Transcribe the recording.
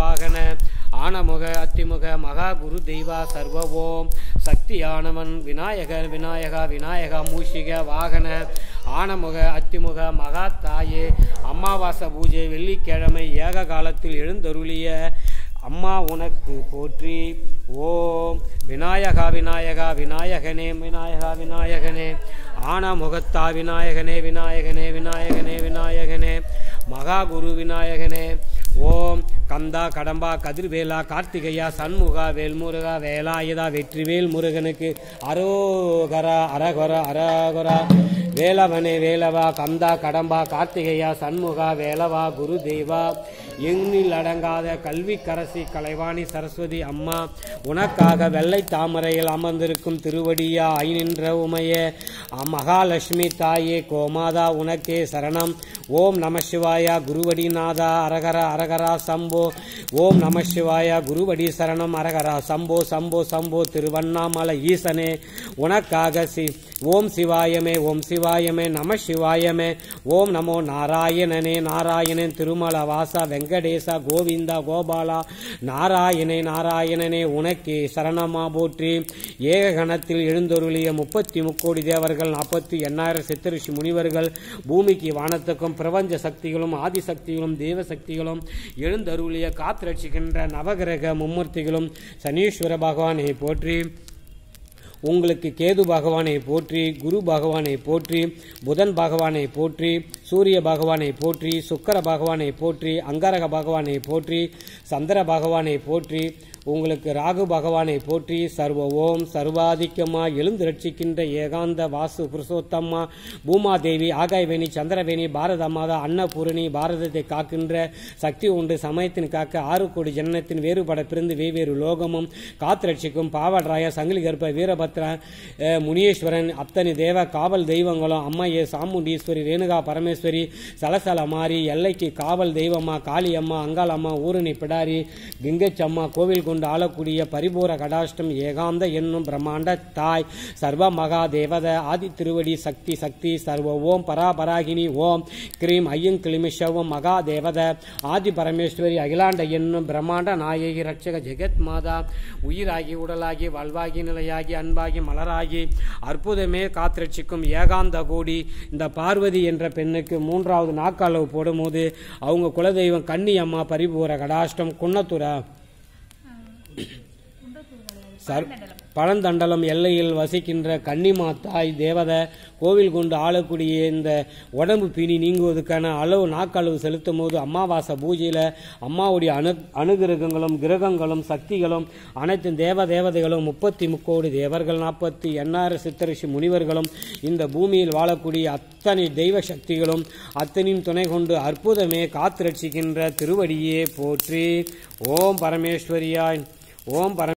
வாகன ஆனமுக அத்திமுக மகா குரு தெய்வா சர்வ ஓம் சக்தியானவன் விநாயகர் விநாயகா விநாயகா மூஷிக வாகன ஆனமுக அத்திமுக மகா தாயே அமாவாச பூஜை வெள்ளிக்கிழமை ஏக காலத்தில் எழுந்தருளிய அம்மா உனக்கு போற்றி. ஓம் விநாயகா விநாயகா விநாயகனே விநாயகா விநாயகனே ஆனமுகத்தா விநாயகனே விநாயகனே விநாயகனே விநாயகனே மகா குரு விநாயகனே. ஓம் கந்தா கடம்பா கதிர்வேலா கார்த்திகையா சண்முகா வேல்முருகா வேலாயுதா வெற்றிவேல் முருகனுக்கு அரோகரா அரகர அரகரா. வேலவனே வேலவா கந்தா கடம்பா கார்த்திகையா சண்முகா வேலவா குரு தேவா எண்ணில் அடங்காத கல்வி கரசி கலைவாணி சரஸ்வதி அம்மா உனக்காக வெள்ளை தாமரையில் அமர்ந்திருக்கும் திருவடியா ஐநின்ற உமைய மகாலட்சுமி தாயே கோமாதா உனக்கே சரணம். ஓம் நம சிவாயா குருவடிநாதா அரகரா அரகரா சம்போ. ஓம் நம சிவாயா குருவடி சரணம் அரகரா சம்போ சம்போ சம்போ. திருவண்ணாமலை ஈசனே உனக்காக ஓம் சிவாயமே ஓம் சிவாயமே நம சிவாயமே. ஓம் நமோ நாராயணனே நாராயணன் திருமல வாசா வெங்கடேசா கோவிந்தா கோபாலா நாராயணே நாராயணனே உனக்கே சரணமா போற்றி. ஏக கணத்தில் எழுந்தொருளிய 30 தேவர்கள் 48,000 சித்தரிஷி முனிவர்கள் பூமிக்கு வானத்துக்கும் பிரபஞ்ச சக்திகளும் ஆதிசக்திகளும் தேவ சக்திகளும் எழுந்தருளிய காத்திரட்சிக்கின்ற நவகிரக மும்மூர்த்திகளும் சனீஸ்வர பகவானை போற்றி. உங்களுக்கு கேது பகவானை போற்றி, குரு பகவானை போற்றி, புதன் பகவானை போற்றி, சூரிய பகவானை போற்றி, சுக்கர பகவானை போற்றி, அங்கரக பகவானை போற்றி, சந்திர பகவானை போற்றி, உங்களுக்கு ராகு பகவானை போற்றி. சர்வ ஓம் சர்வாதிக்கமா எழுந்து ரட்சிக்கின்ற ஏகாந்த வாசு புருஷோத்தம்மா பூமாதேவி ஆகாயவேணி சந்திரவேணி பாரத மாதா அன்னபூரணி பாரதத்தை காக்கின்ற சக்தி உண்டு சமயத்தின் காக்க 6 கோடி ஜனனத்தின் வேறுபட பிறந்து வெவ்வேறு லோகமும் காத்து ரட்சிக்கும் பாவட்ராய சங்கிலி கர்ப்ப வீரபத்ர முனீஸ்வரன் அத்தனை தேவ காவல் தெய்வங்களும் அம்மையே சாமுண்டீஸ்வரி ரேணுகா பரமேஸ்வரி சலசல மாறி எல்லைக்கு காவல் தெய்வமா காளியம்மா அங்காளம்மா ஊரணி பிடாரி கிங்கச்சம்மா கோவில் கொண்டு ஆளக்கூடிய பரிபூர கடாஷ்டம் ஏகாந்த என்னும் பிரம்மாண்ட தாய் சர்வ மகா தேவத ஆதி திருவடி சக்தி சக்தி சர்வ ஓம் பராபராகினி ஓம் கிரீம் ஐயும் கிளிமிஷவும் மகா தேவத ஆதி பரமேஸ்வரி அகிலாண்ட என்னும் பிரம்மாண்ட நாயகி ரட்சக ஜெகத் மாதா உயிராகி உடலாகி வாழ்வாகி நிலையாகி அன்பாகி மலராகி அற்புதமே காத்திரட்சிக்கும் ஏகாந்த கோடி. இந்த பார்வதி என்ற பெண்ணுக்கு 3வது நாக்களவு போடும்போது அவங்க குலதெய்வம் கன்னி அம்மா பரிபூர கடாஷ்டம் குன்னத்துரா பழந்தண்டலம் எல்லையில் வசிக்கின்ற கன்னிமாத்தாய் தேவத கோவில் கொண்டு ஆளக்கூடிய இந்த உடம்பு பிணி நீங்குவதற்கான அளவு நாக்களவு செலுத்தும் போது அமாவாசை பூஜையில் அம்மாவுடைய அனுகிரகங்களும் கிரகங்களும் சக்திகளும் அனைத்து தேவதைகளும் 33 தேவர்கள் 48,000 சித்தரிஷி முனிவர்களும் இந்த பூமியில் வாழக்கூடிய அத்தனை தெய்வ சக்திகளும் அத்தனையும் துணை கொண்டு அற்புதமே காத்து ரட்சிக்கின்ற திருவடியே போற்றி. ஓம் பரமேஸ்வரியாய் ஓம்